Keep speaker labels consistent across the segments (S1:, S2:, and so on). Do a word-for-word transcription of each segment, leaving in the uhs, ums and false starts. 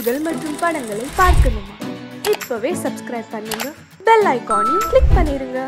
S1: நிகழ்ச்சிகள் மற்றும் படங்களை பார்க்கணுமா? இப்பவே சப்ஸ்கிரைப் பண்ணுங்க, பெல் ஐகானையும் கிளிக் பண்ணிருங்க.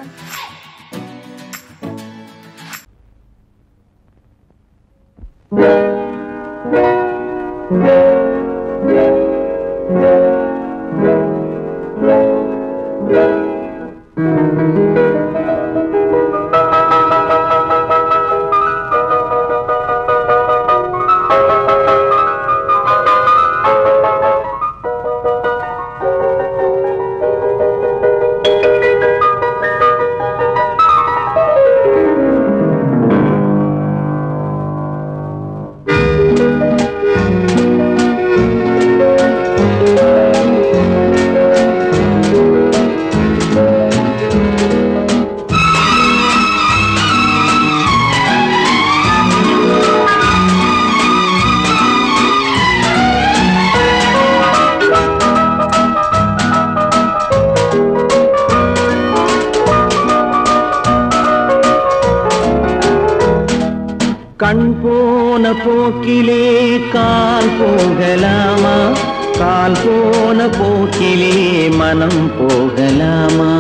S2: கண் போன போக்கிலே கால் போகலாமா? கால் போன போக்கிலே மனம் போகலாமா?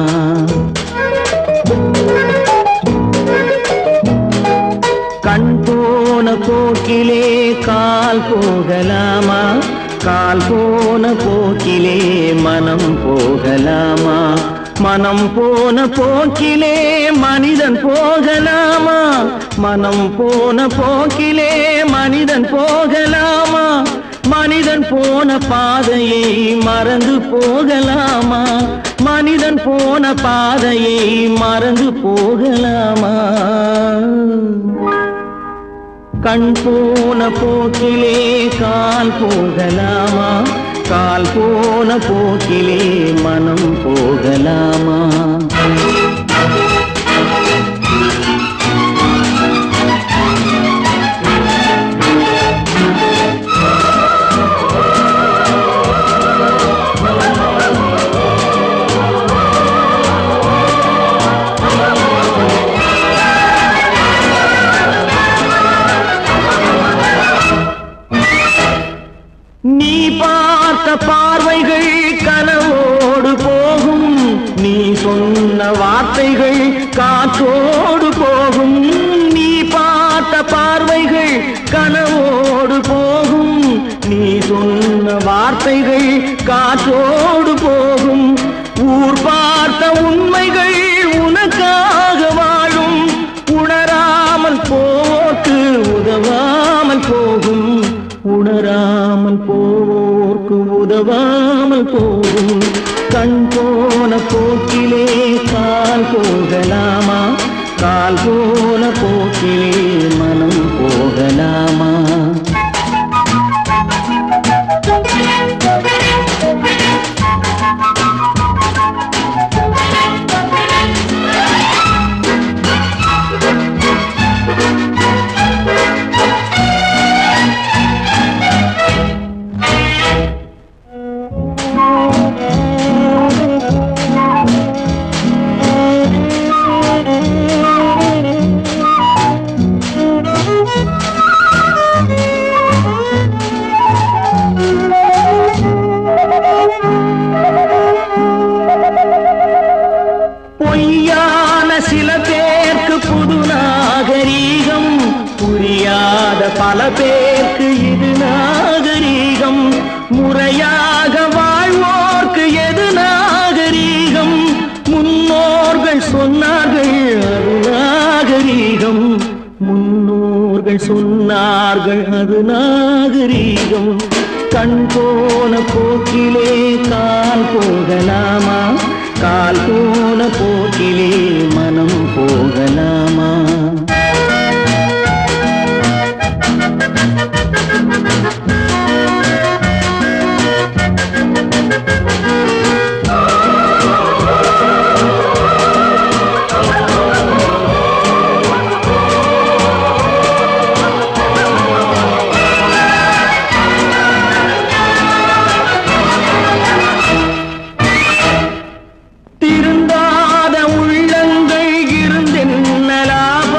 S2: கண் போன போக்கிலே கால் போகலாமா? கால் போன போக்கிலே மனம் போகலாமா? மனம் போன போக்கிலே மனிதன் போகலாமா? மனம் போன போக்கிலே மனிதன் போகலாமா? மனிதன் போன பாதையை மறந்து போகலாமா? மனிதன் போன பாதையை மறந்து போகலாமா? கண் போன போக்கிலே கால் போகலாமா? கால் போன போக்கிலே மனம் போகலாமா? நீ பார்த்த பார்வைகள் கனவோடு போகும், நீ சொன்ன வார்த்தைகள் காற்றோடு போகும். நீ பார்த்த பார்வைகள் கனவோடு போகும், நீ சொன்ன வார்த்தைகள் காற்றோடு போகும். ஊர் பார்த்த உண்மைகள் உனக்காக வாழும், உணராமல் போக்கு உதவாமல் போகும். உணராமல் போவோர்க்கு உதவாமல் போகும். கண் போன போக்கிலே கால் போகலாமா? கால் போன போக்கிலே மனம் போகலாமா? பொய்யான சில பேருக்கு புது நாகரீகம், புரியாத பல பேருக்கு இது நாகரீகம். முறையாக வாழ்வோர்க்கு எது நாகரீகம்? முன்னோர்கள் சொன்னார்கள் அது நாகரீகம். முன்னோர்கள் சொன்னார்கள் அது நாகரீகம். கண் போன போக்கிலே கால் போகலாமா? கால் போன போக்கிலே மனம் போகலாமா? திருந்தாத உள்ளங்கள் இருந்தென்ன லாபம்?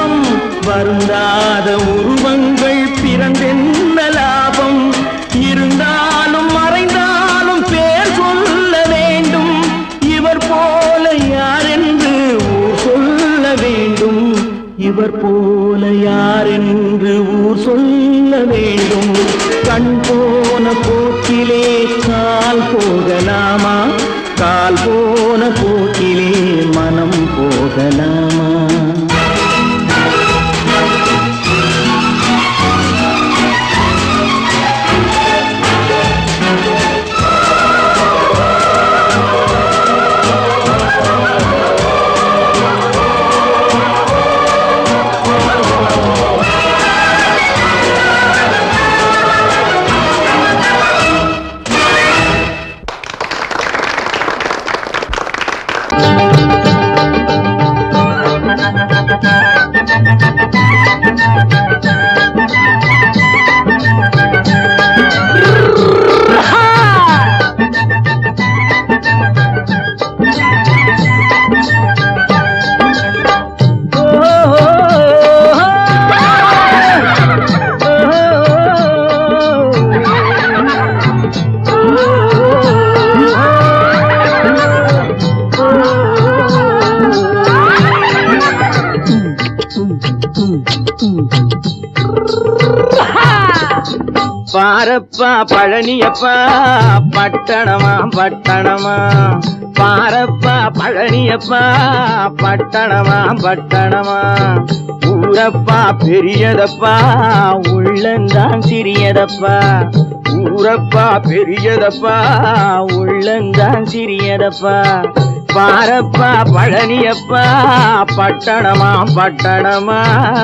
S2: பாரப்பா பழனியப்பா பட்டணமா பட்டணமா பாரப்பா பழனியப்பா பட்டணமா பட்டணமா ஊரப்பா பெரியதப்பா உள்ளந்தான் சிறியதப்பா ஊரப்பா பெரியதப்பா உள்ளந்தான் சிறியதப்பா பாரப்பா பழனியப்பா பட்டணமா பட்டணமா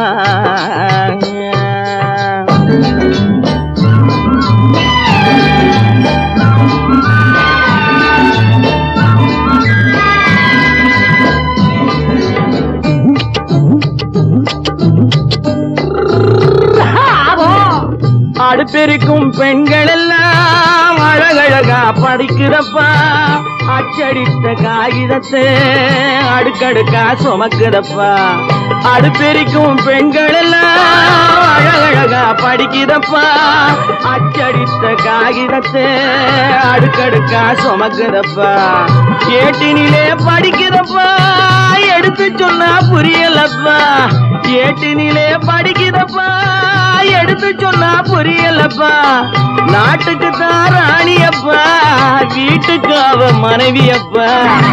S2: அடுப்பெருக்கும் பெண்கள் எல்லாம் அழகழகா படிக்கிறப்பா அச்சடித்த காகிதத்தை அடுக்கடுக்கா சுமக்குதப்பா அடுப்பெருக்கும் பெண்கள் எல்லாம் அழகழகா படிக்கிறப்பா அச்சடித்த காகிதத்தை அடுக்கடுக்கா சுமக்குதப்பா ஏட்டினிலே படிக்கிறப்பா எடுத்து சொன்னா புரியலப்பா ஏட்டினிலே படிக்கிறப்பா எடுத்து சொன்னா புரியலப்பா நாட்டுக்கு தான் ராணியப்பா வீட்டுக்கு அவ மனைவியப்பா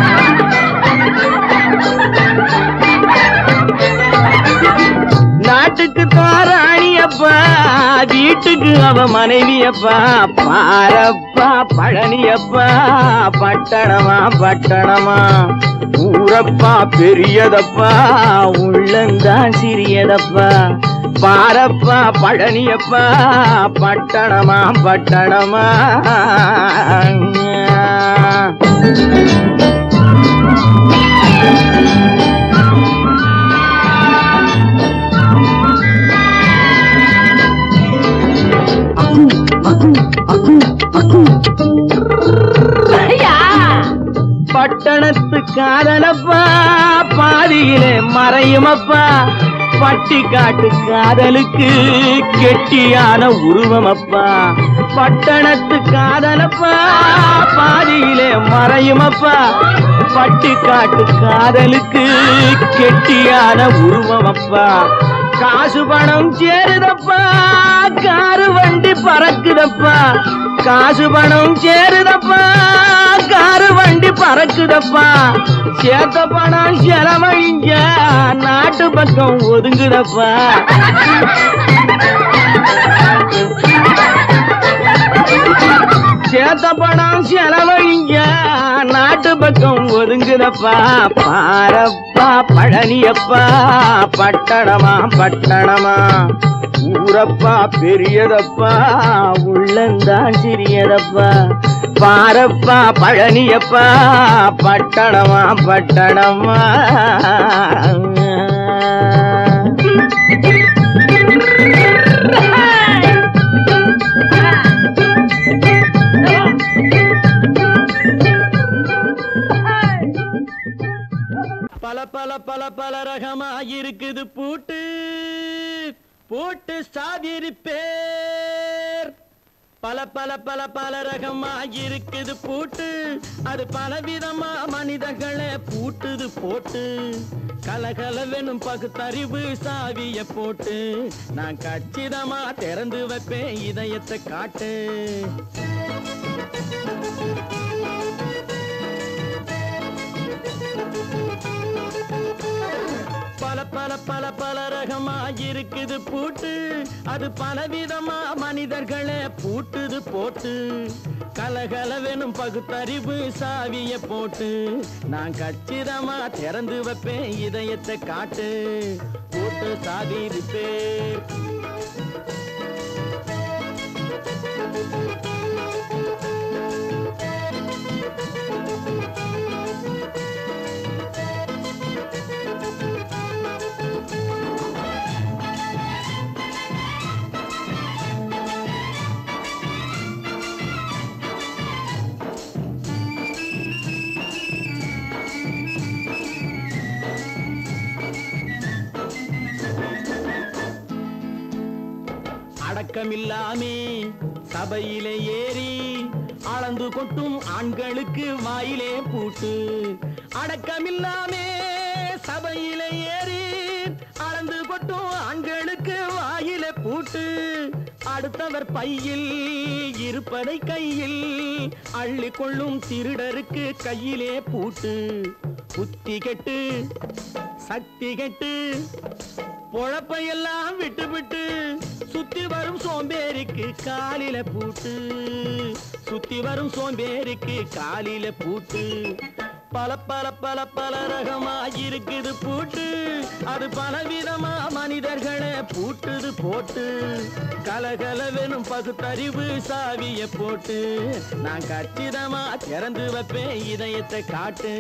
S2: நாட்டுக்கு தான் ராணியப்பா வீட்டுக்கு அவ மனைவியப்பா பாரப்பா பழனியப்பா பட்டணமா பட்டணமா ஊரப்பா பெரியதப்பா உள்ளந்தான் சிறியதப்பா பாரப்பா பழனியப்பா பட்டணமா பட்டணமா பட்டணத்து காதலப்பா பாதியிலே மறையுமப்பா பட்டி காட்டு காதலுக்கு கெட்டியான உருவமப்பா பட்டணத்து காதலப்பா பாதியிலே மறையுமப்பா பட்டி காட்டு காதலுக்கு கெட்டியான உருவமப்பா காசு பணம் சேருதப்பா காரு வண்டி பறக்குதப்பா காசு பணம் சேருதப்பா காரு வண்டி பறக்குதப்பா சேத்த பணம் செலவழிஞ்ச நாட்டு பக்கம் ஒதுங்குதப்பா சேத்த பணம் செலவழிஞ்ச நாட்டு பக்கம் ஒதுங்குதப்பா பாரப்பா பழனியப்பா பட்டணமா பட்டணமா ஊரப்பா பெரியதப்பா உள்ளந்தான் சிறியதப்பா பாரப்பா பழனியப்பா பட்டணமா பட்டணமா பல பல பல பல ரகமா இருக்குது பூட்டு பூட்டு சாதிரி பேர் பல பல பல பல ரகமா இருக்குது பூட்டு அது பலவிதமா மனிதர்களை பூட்டுது போட்டு கலகலவெனும் பகுத்தறிவு சாவிய போட்டு நான் கச்சிதமா திறந்து வைப்பேன் இதயத்தை காட்டு பல பல பல பல ரகமா இருக்குது பூட்டு அது பலவிதமா மனிதர்களை பூட்டுது போட்டு கலகலவெனும் பகுத்தறிவு சாவிய போட்டு நான் கச்சிதமா திறந்து வைப்பேன் இதயத்தை காட்டு பூட்டு சாதிரி பேர் அடக்கமில்லாமே சபையிலே ஏறி அளந்து கொட்டும் ஆண்களுக்கு வாயிலே பூட்டு அடக்கமில்லாமே சபையிலே ஏறி அளந்து கொட்டும் ஆண்களுக்கு வாயிலே பூட்டு அட அடுத்தவர் பையில் இருப்பதை கையில் அள்ளி கொள்ளும் திருடருக்கு கையிலே பூட்டு. புத்தி கெட்டு சக்தி கெட்டு பொழப்பையெல்லாம் விட்டு விட்டு சுத்தி வரும் சோம்பேறிக்கு காலில பூட்டு. சுத்தி வரும் சோம்பேறிக்கு காலில பூட்டு. பல பல பல பல ரகமா இருக்குது பூட்டு. அது பலவிதமா மனிதர்களை பூட்டுது போட்டு. கலகலவெனும் பகுத்தறிவு சாவிய போட்டு நான் கச்சிதமா திறந்து வைப்பேன் இதயத்தை காட்டு.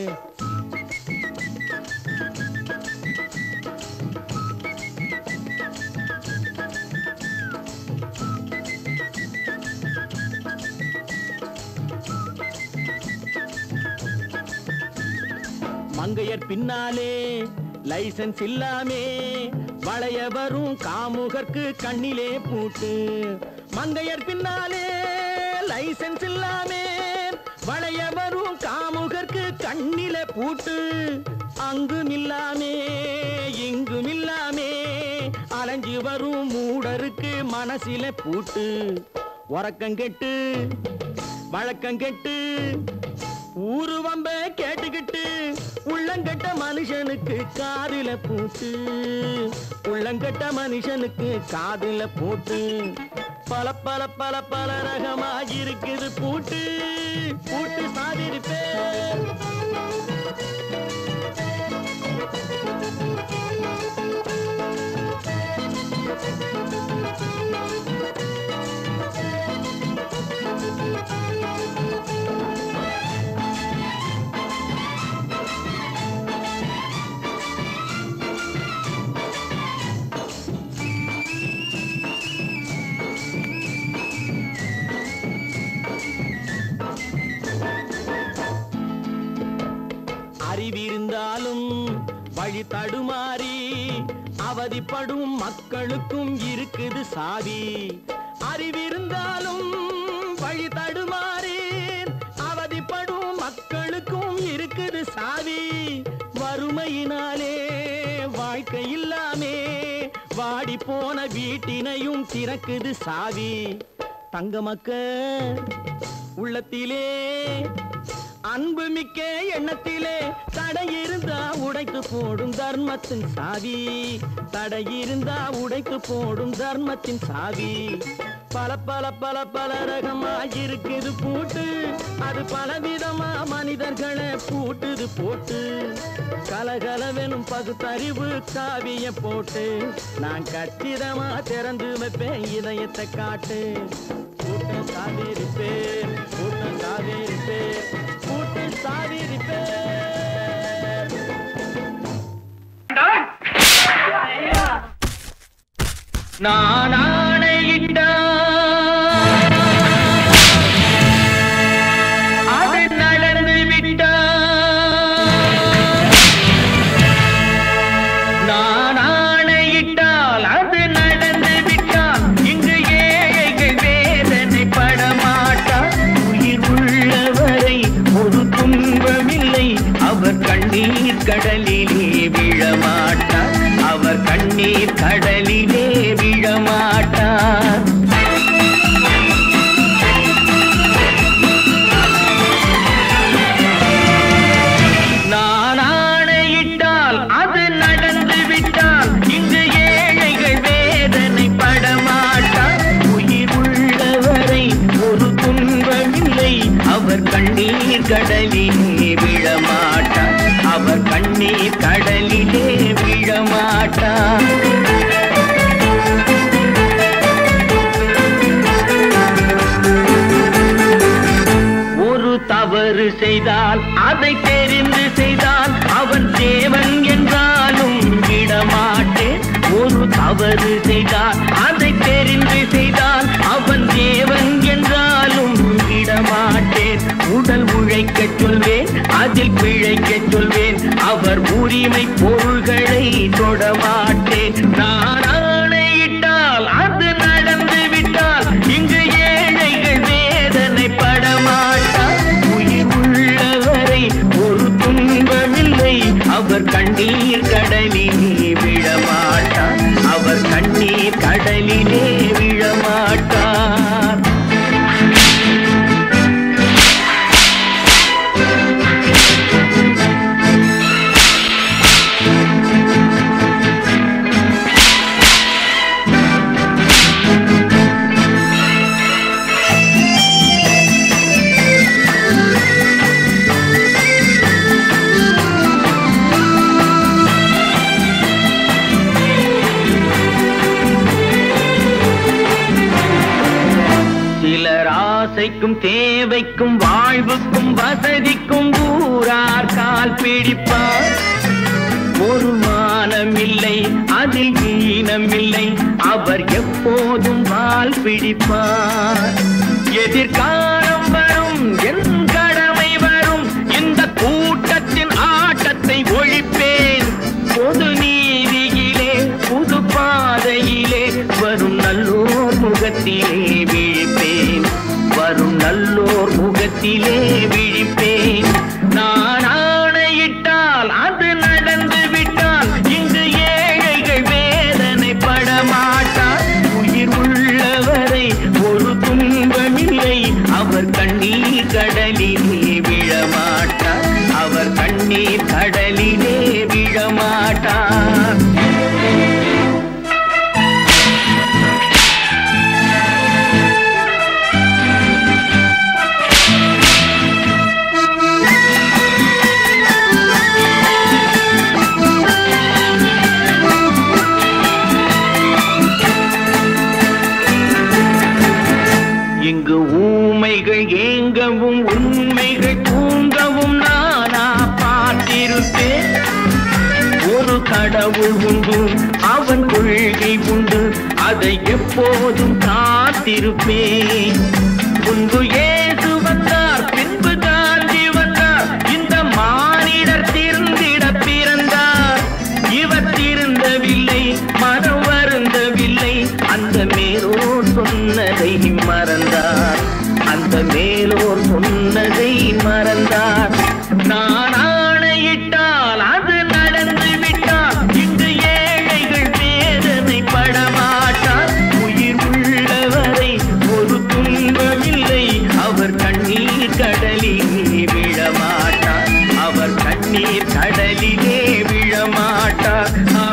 S2: மங்கையர் பின்னாலே லைசன்ஸ் இல்லாமே வளைய வரும் காமுகர்க்கு கண்ணிலே பூட்டு. மங்கையர் பின்னாலே லைசன்ஸ் இல்லாமே வளைய வரும் காமுகர்க்கு கண்ணிலே பூட்டு. அங்கும் இல்லாமே இங்கும் இல்லாமே அலைஞ்சு வரும் மூடருக்கு மனசில பூட்டு. உறக்கம் கெட்டு வழக்கம் கெட்டு ஊரு வம்ப கேட்டுக்கிட்டு உள்ளங்கட்ட மனுஷனுக்கு காதில பூட்டு. உள்ளங்கட்ட மனுஷனுக்கு காதில பூட்டு. பல பல பல பல ரகமா இருக்குது பூட்டு. பூட்டு சாதிருப்பேன். அறிவிருந்தாலும் வழி தடுமாறி அவதிப்படும் மக்களுக்கும் இருக்குது சாவி. அறிவிருந்தாலும் வழி தடுமாறி அவதிப்படும் மக்களுக்கும் இருக்குது சாவி. வறுமையினாலே வாழ்க்கை இல்லாமே வாடி போன வீட்டினையும் திறக்குது சாவி. தங்க மக்க உள்ளத்திலே அன்பு மிக்க எண்ணத்திலே தடை இருந்தா உடைத்து போடும் தர்மத்தின் சாவி. தடை இருந்தா உடைத்து போடும் தர்மத்தின் சாவி. பல பல பல பல ரகமா இருக்குது பூட்டு. அது பலவிதமா மனிதர்களை பூட்டுது போட்டு. கலகலவெனும் பகுத்தறிவு காவிய போட்டு நான் கச்சிதமா திறந்து வைப்பேன் இதயத்தை காட்டு. கூட்டம் சாவிருப்பேன் கூட்டம் சாவிருப்பேன் கூட்டு சாவிருப்பேன். நான் ஆணையிட்ட அது நடந்து விட்ட. நான் ஆணையிட்டால் அது நடந்து விட்டால் இங்கு ஏழைகள் வேதனை படமாட்டார். உயிர் உள்ளவரை ஒரு துன்பமில்லை. அவர் கண்ணீர் கடலிலே விழமாட்டார். அவர் கண்ணீர் கடலிலே விழமாட்டார். நான் ஆணையிட்டால் அது நடந்து விட்டால் இங்கு ஏழைகள் வேதனை படமாட்டார். உயிர் உள்ளவரை ஒரு துன்பமில்லை. அவர் கண்ணீர் கடலிலே விழமாட்டார். அவர் கண்ணீர் கடலிலே விழமாட்டார். ஒரு தவறு செய்தால் அதை தெரிந்து செய்தால் அவன் தேவன் என்றாலும் விடமாட்டேன். ஒரு தவறு செய்தால் அதை தெரிந்து செய்தால் அவன் தேவன் என்றாலும் விடமாட்டேன். உடல் உழைக்க சொல்வேன் அதில் பிழைக்க சொல்வேன். அவர் உரிமை பொருள்களை தொடமாட்டேன். நான் ஆணையிட்டால் அது நடந்து விட்டால் இங்கு ஏழைகள் வேதனை படமாட்டார். உயிர் உள்ளவரை ஒரு துன்பமில்லை. அவர் கண்ணீர் கடலிலே விழமாட்டார். அவர் கண்ணீர் கடலிலே விழமாட்டார். தேவைக்கும் வாழ்வுக்கும் வசதிக்கும் ஊரார் கால் பிடிப்பார். ஒரு மானமில்லை அதில் ஈனமில்லை, அவர் எப்போதும் வால் பிடிப்பார். எதிர்காலம் வரும் என் கடமை வரும், இந்த கூட்டத்தின் ஆட்டத்தை ஒழிப்பேன். பொது நீதியிலே புது பாதையிலே வரும் நல்லோர் முகத்திலே விழிப்பேன். வரும் நல்லோர் முகத்திலே விழிப்பேன். நான் ஆணையிட்டால் அது நடந்து விட்டால் இங்கு ஏழைகள் வேதனைப்பட மாட்டார். உயிர் உள்ளவரை ஒரு துன்பமில்லை, அவர் கண்ணீர் கடலிலே விழமாட்டார். அவர் கண்ணீர் கடலிலே விழமாட்டார். இங்கு ஊமைகள் ஏங்கவும் உண்மைகள் தூங்கவும் நானா பார்த்திருப்பேன். ஒரு கடவுள் உண்டு, அவன் கொள்கை உண்டு, அதை எப்போதும் காத்திருப்பேன். முன்பு இயேசு வந்தார், பின்பு காந்தி வந்தார், இந்த மானிடர் திருந்திட பிறந்தார். இவர் திருந்தவில்லை, மனம் வருந்தவில்லை, அந்த மேலோர் சொன்னதை மறந்தார். அந்த மேலோர் சொன்னதை மறந்தார். நான் ஆணையிட்டால் அது நடந்து விட்டால் இங்கு ஏழைகள் வேதனைப்பட மாட்டார். உயிர் உள்ளவரை ஒரு துன்பமில்லை, அவர் கண்ணீர் கடலிலே விழமாட்டார். அவர் கண்ணீர் கடலிலே விழமாட்டார்.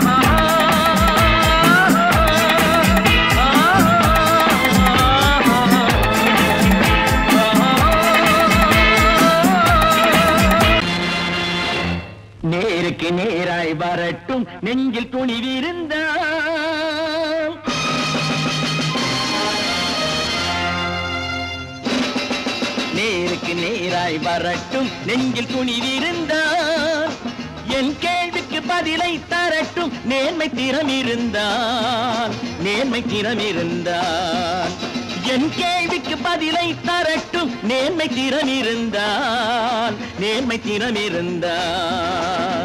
S2: நேருக்கு நேராய் வரட்டும் நெஞ்சில் துணிவிருந்தால், நேருக்கு நேராய் வரட்டும் நெஞ்சில் துணிவிருந்தால், என் கேள்விக்கு பதிலை தரட்டும் நேர்மை திறம் இருந்தால். நேர்மை திறம் இருந்தால் என் கேள்விக்கு பதிலை தரட்டும் நேர்மை திறம் இருந்தால். நேர்மை திறம் இருந்தால்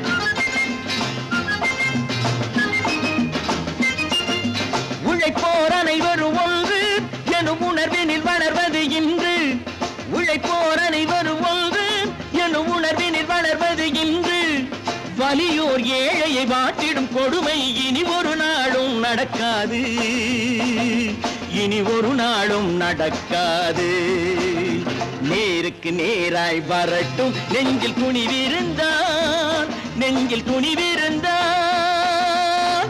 S2: உழைப்போர் அனைவரும் ஒன்று எனும் உணர்வினில் வளர்வது இன்று. உழைப்போர் அனைவரும் ஒன்று எனும் உணர்வினில் வளர்வது இன்று. வலியோர் ஏழையை வாட்டிடும் கொடுமை இனி ஒரு நாளும் நடக்காது. இனி ஒரு நாளும் நடக்காது. நேருக்கு நேராய் வரட்டும் நெஞ்சில் துணிவிருந்தால். நெஞ்சில் துணிவிருந்தால்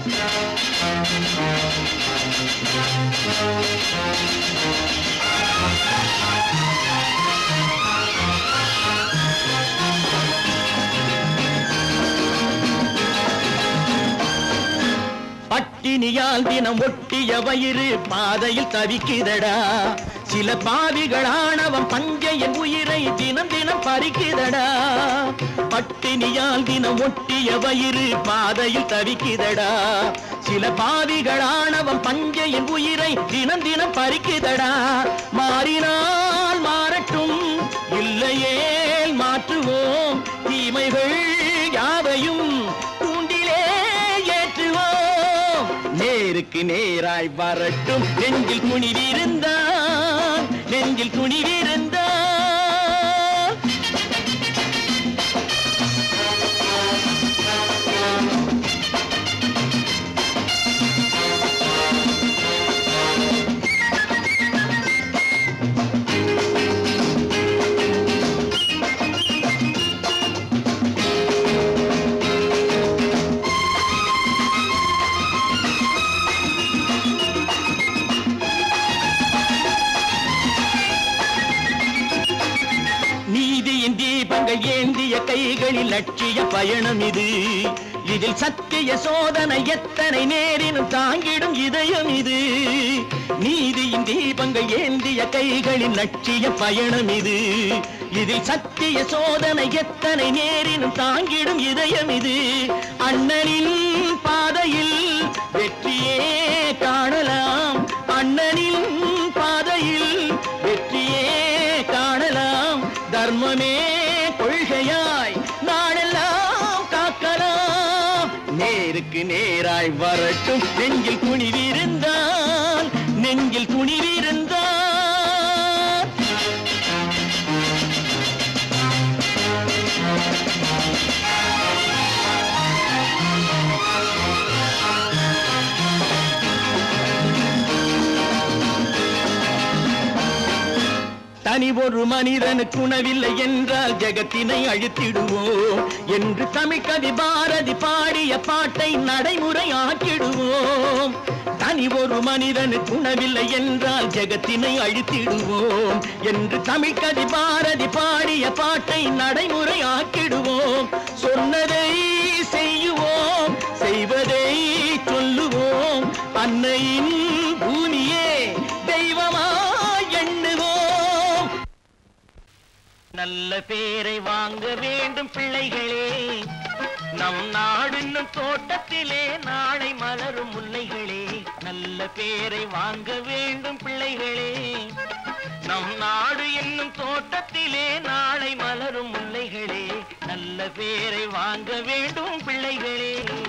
S2: பட்டினியால் தினம் ஒட்டிய வயிறு பாதையில் தவிக்குதடா. சில பாவிகளானவன் பஞ்சையின் உயிரை தினம் தினம் பறிக்குதடா. பட்டினியால் தினம் ஒட்டிய வயிறு பாதையில் தவிக்குதடா. சில பாவிகளானவன் பஞ்சையின் உயிரை தினம் தினம் பறிக்குதடா. மாறினால் மாறட்டும், இல்லையே மாற்றுவோம். தீமைகள் யாவையும் தூண்டிலே ஏற்றுவோம். நேருக்கு நேராய் வரட்டும் நெஞ்சில் துணிவிருந்தால். நெஞ்சில் துணிவிருந்தால் ஏந்திய கைகளில் லட்சிய பயணம் இது. இதில் சத்திய சோதனை எத்தனை நேரினும் தாங்கிடும் இதயம் இது. நீதியின் தீபங்கள் ஏந்திய கைகளின் லட்சிய பயணம் இது. இதில் சத்திய சோதனை எத்தனை நேரினும் தாங்கிடும் இதயம் இது. அண்ணனின் பாதையில் வெற்றியே காணலாம், அண்ணனின் பாதையில் வெற்றியே காணலாம். தர்மமே கொள்கையாய் நாளெல்லாம் காக்கலாம். நேருக்கு நேராய் வரட்டும் நெஞ்சில் துணிவிருந்தான், நெஞ்சில் துணிவிருந்தான். தனி ஒரு மனிதனுக்கு உணவில்லை என்றால் ஜெகத்தினை அழித்திடுவோம் என்று தமிழ் கவி பாரதி பாடிய பாட்டை நடைமுறை ஆக்கிடுவோம். தனி ஒரு மனிதனுக்கு உணவில்லை என்றால் ஜெகத்தினை அழித்திடுவோம் என்று தமிழ் கவி பாரதி பாடிய பாட்டை நடைமுறை ஆக்கிடுவோம். சொன்னதை செய்யுவோம், செய்வதை சொல்லுவோம். அன்னையின் பூமியே தெய்வமா எண்ணுவோம். நல்ல பேரை வாங்க வேண்டும் பிள்ளைகளே, நம் நாடு என்னும் தோட்டத்திலே நாளை மலரும் முல்லைகளே. நல்ல பேரை வாங்க வேண்டும் பிள்ளைகளே, நம் நாடு என்னும் தோட்டத்திலே நாளை மலரும் முல்லைகளே. நல்ல பேரை வாங்க வேண்டும் பிள்ளைகளே.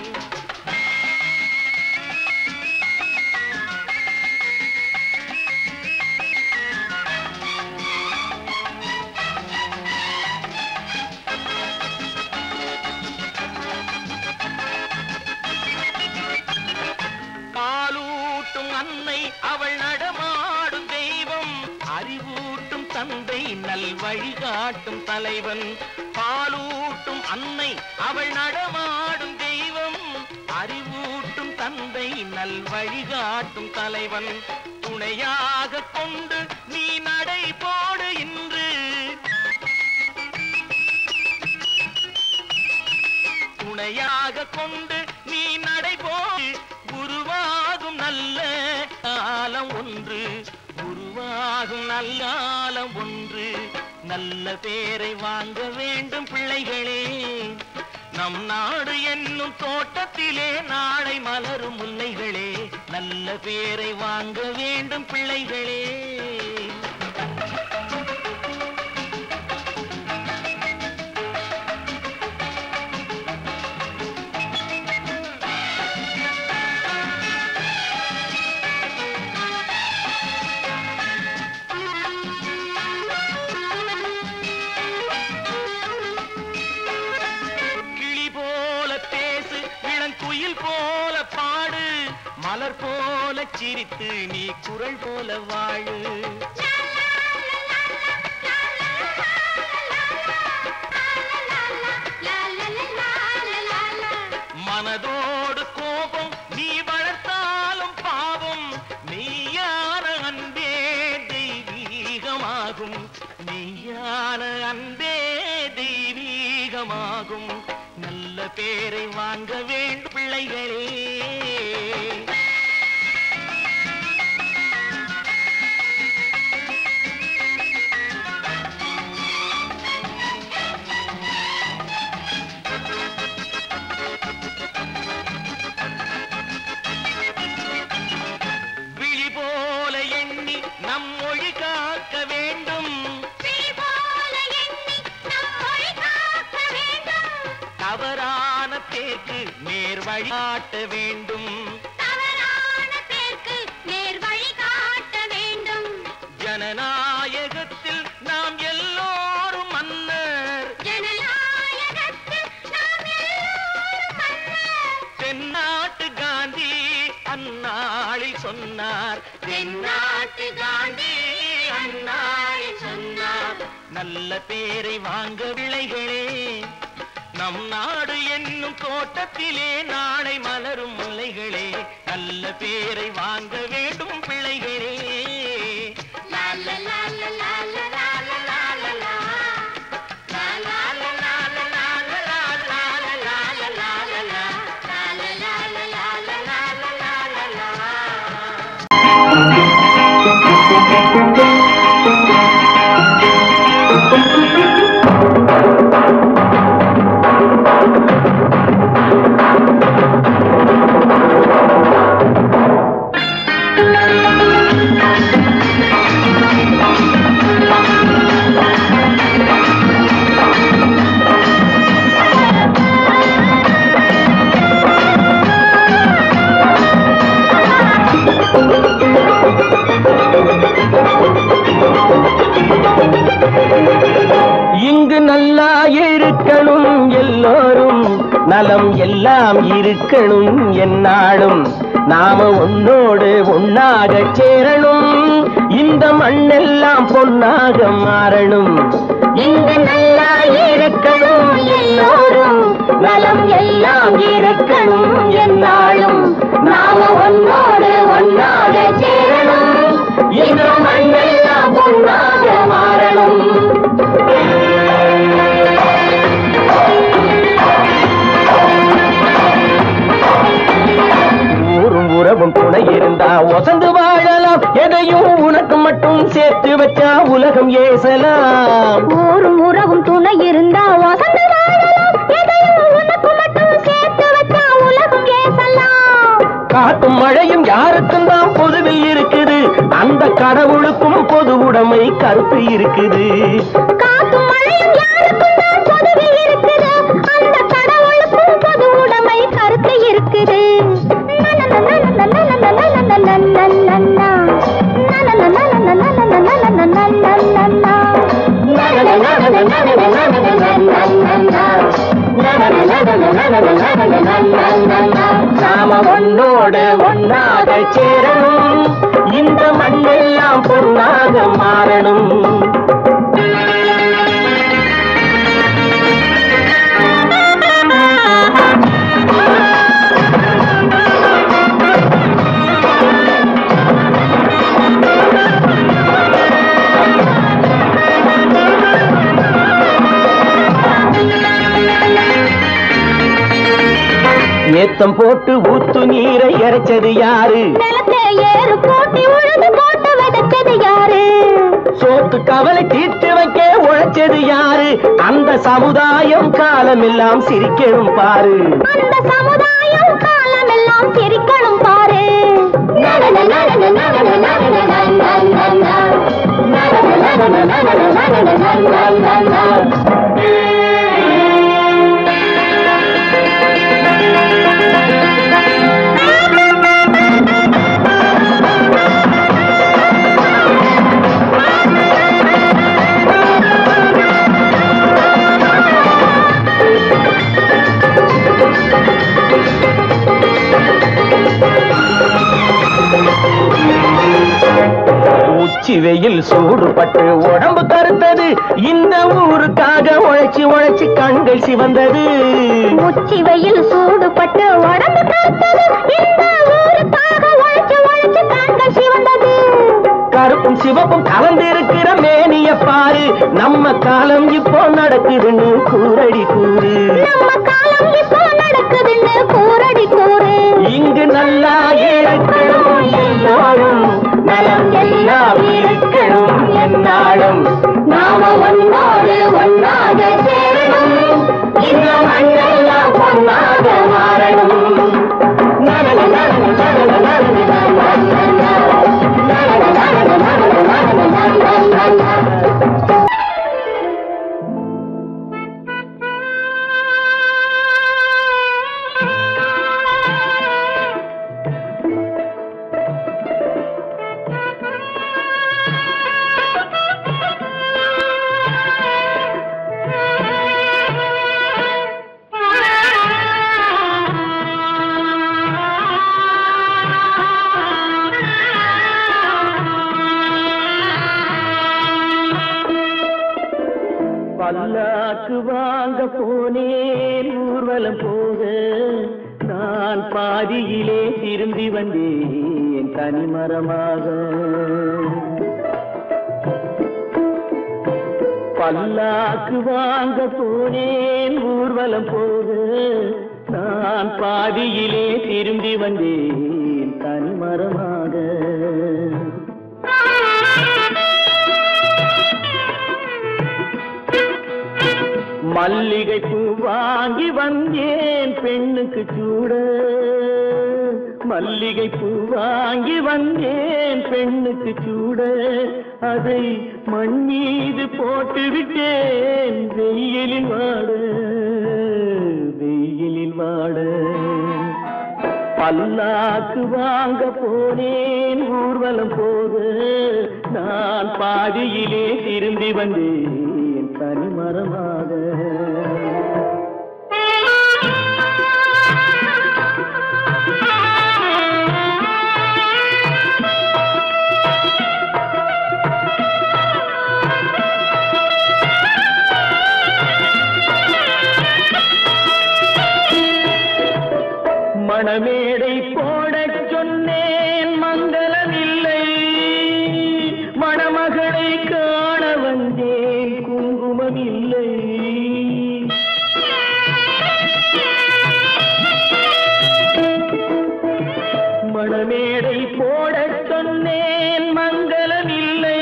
S2: அன்னை அவள் நடமாடும் தெய்வம், அறிவூட்டும் தந்தை நல் வழிகாட்டும் தலைவன். பாலூட்டும் அன்னை அவள் நடமாடும் தெய்வம், அறிவூட்டும் தந்தை நல் வழிகாட்டும் தலைவன். துணையாக கொண்டு நீ நடை போடு இன்று, துணையாக கொண்டு நீ நடை போடு. உருவாகும் நல்ல காலம் ஒன்று, உருவாகும் நல்ல காலம் ஒன்று. நல்ல பேரை வாங்க வேண்டும் பிள்ளைகளே, நம் நாடு என்னும் தோட்டத்திலே நாளை மலரும் முல்லைகளே. நல்ல பேரை வாங்க வேண்டும் பிள்ளைகளே. போல பாடு, மலர் போல சிரித்து நீ குரல் போல வாழு. மனதோடு கோபம் நீ வளர்த்தாலும் பாவம், மெய்யான அன்பே தெய்வீகமாகும், மெய்யான அன்பே தெய்வீகமாகும். நல்ல பேரை வாங்க வேண்டும் பிள்ளைகளே. விழி போல எண்ணி நம் மொழி காக்க வேண்டும், தவறான பேருக்கு நேர் வழி காட்ட வேண்டும்,
S3: தவறான பேருக்கு நேர் வழி காட்ட வேண்டும்.
S2: ஜனநாயகத்தில் நாம் எல்லோரும் மன்னர்,
S3: ஜனநாயகத்தில் நாம் எல்லோரும் மன்னர்.
S2: தென்னாட்டு காந்தி அந்நாளில் சொன்னார்,
S3: தென்னாட்டு காந்தி அந்நாளில் சொன்னார்.
S2: நல்ல பேரை வாங்க பிள்ளைகளே, நம் நாடு என்னும் தோட்டத்திலே நாளை மலரும் முல்லைகளே. நல்ல பேரை வாங்க வேண்டும் பிள்ளைகளே.
S3: லால லால லால லால லால லா, லால லால லால லால லால லால லால லா.
S4: நலம் எல்லாம் இருக்கணும் என்னாலும் நாம ஒன்னோடு ஒன்னாக சேரணும் இந்த மண்ணெல்லாம் பொன்னாக மாறணும் இங்கு நல்லா இருக்கணும் எல்லோரும் நலம் எல்லாம் இருக்கணும் என்னாலும் நாம ஒன்னோடு ஒன்னாக சேரணும் இந்த மண்ணெல்லாம் பொன்னாக மாறணும் உறவும் துணை இருந்தா ஒசந்து வாழலாம் எதையும் உனக்கு மட்டும் சேர்த்து வச்சா உலகம் ஏசலாம்
S3: ஊரும் உறவும் துணை இருந்தா ஒசந்து வாழலாம் எதையும் உனக்கு மட்டும் சேர்த்து வச்சா உலகம் ஏசலாம்
S4: காட்டும் மழையும் யாருக்கும் தான் பொதுவில் இருக்குது அந்த கடவுளுக்கும் பொது உடைமை கருத்து இருக்குது
S3: காட்டும் மழையும் யாருக்கும் தான் பொதுவில் இருக்குது அந்த கடவுளுக்கும் பொது உடைமை கருத்து இருக்குது
S4: நாம ஒன்னோடு ஒன்னாக சேரணும் இந்த மண்ணெல்லாம் பொன்னாக மாறணும் ஏத்தம் போட்டு ஊத்து நீரை இறைச்சது யாரு
S3: நிலத்தை ஏறு போட்டி உழுது போட்டு விதைச்சது யாரு
S4: சோத்து கவலை தீர்த்து வைக்க உழைச்சது யாரு அந்த சமுதாயம் காலமெல்லாம் சிரிக்கணும் பாரு
S3: அந்த சமுதாயம் காலமெல்லாம் சிரிக்கணும் பாரு
S4: உச்சி வெயில் சூடுபட்டு உடம்பு கருத்தது இந்த ஊருக்காக உழைச்சி உழைச்சி கண்கள் சிவந்தது
S3: உச்சி வெயில் சூடுபட்டு உடம்பு கருத்தது இந்த ஊருக்காக உழைச்சி உழைச்சி கண்கள் சிவந்தது
S4: கருப்பும் சிவப்பும் கலந்திருக்கிற மேனிய பாரு நம்ம காலம் இப்போ நடக்குதுன்னு கூரடி கூறு
S3: நம்ம காலம் இப்போ நடக்குதுன்னு கூரடி கூறு
S4: இங்கு நல்லா இருக்கணும் எல்லோரும் நலம் எல்லாம் இருக்கணும் என்னாலும்
S3: நாம ஒன்னோடு ஒன்னாக சேரணும் இந்த மண்ணெல்லாம் பொன்னாக மாறணும்
S4: பல்லாக்கு வாங்க போனேன் ஊர்வலம் போக நான் பாதியிலே திரும்பி வந்தேன் தனிமரமாக பல்லாக்கு வாங்க போனேன் ஊர்வலம் போக நான் பாதியிலே திரும்பி வந்தேன் தனிமரமாக மல்லிகை பூ வாங்கி வந்தேன் பெண்ணுக்கு சூட, மல்லிகை பூ வாங்கி வந்தேன் பெண்ணுக்கு சூட, அதை மண் மீது போட்டு விட்டேன் வெயிலில் வாட, வெயிலில் வாட. பல்லாக்கு வாங்க போனேன் ஊர்வலம் போது, நான் பாதியிலே திரும்பி வந்தேன் தனிமரமாக. மணமேடை போடச் சொன்னேன் மங்களமில்லை, மணமகளை காண வந்தேன் குங்குமமில்லை. மணமேடை போடச் சொன்னேன் மங்களமில்லை,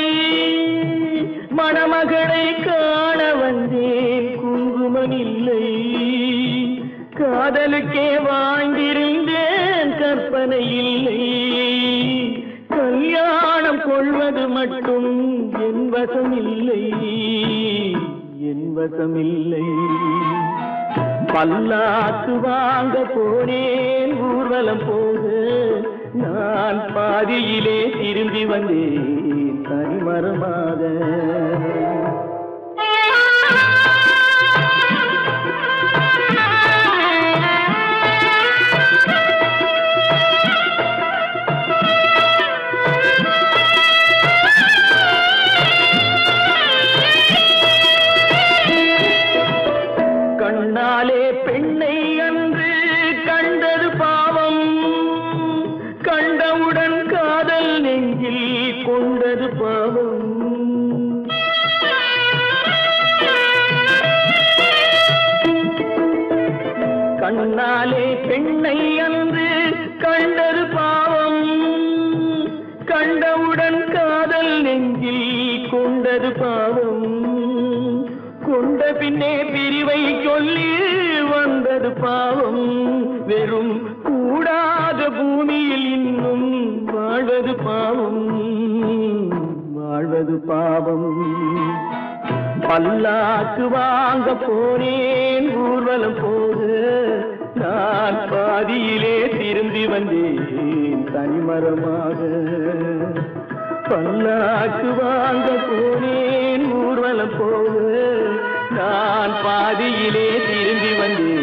S4: மணமகளை காண வந்தேன் குங்குமமில்லை. காதலுக்கே வாழ்ந்திருந்தேன் கற்பனை இல்லை, கல்யாணம் கொள்வது மட்டும் என் வசமில்லை, என் வசமில்லை. பல்லாக்கு வாங்க போனேன் ஊர்வலம் போது, நான் பாதியிலே திரும்பி வந்தேன் தனிமரமாக. கண்ணாலே பெண்ணை அன்று கண்டது பாவம், கண்டவுடன் காதல் நெஞ்சில் கொண்டது பாவம். கண்ணாலே பெண்ணை அன்று கண்டது பாவம், கண்டவுடன் காதல் நெஞ்சில் கொண்டது பாவம். கொண்ட பின்னே பிரிவை சொல்லி வந்தது பாவம், வெறும் கூடாத பூமியில் இன்னும் வாழ்வது பாவம், வாழ்வது பாவம். பல்லாக்கு வாங்க போனேன் ஊர்வலம் போது, நான் பாதியிலே திரும்பி வந்தேன் தனிமரமாக. பல்லாக்கு வாங்க போனேன் ஊர்வலம் போது, நான் பாதியிலே திரும்பி வந்தேன்